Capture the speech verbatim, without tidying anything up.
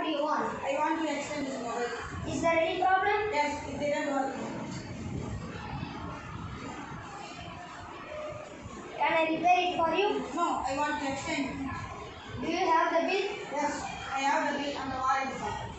you want? I want to extend this mobile. Is there any problem? Yes, it didn't work. Can I repair it for you? No, I want to extend. Do you have the bill? Yes, I have the bill and the warranty.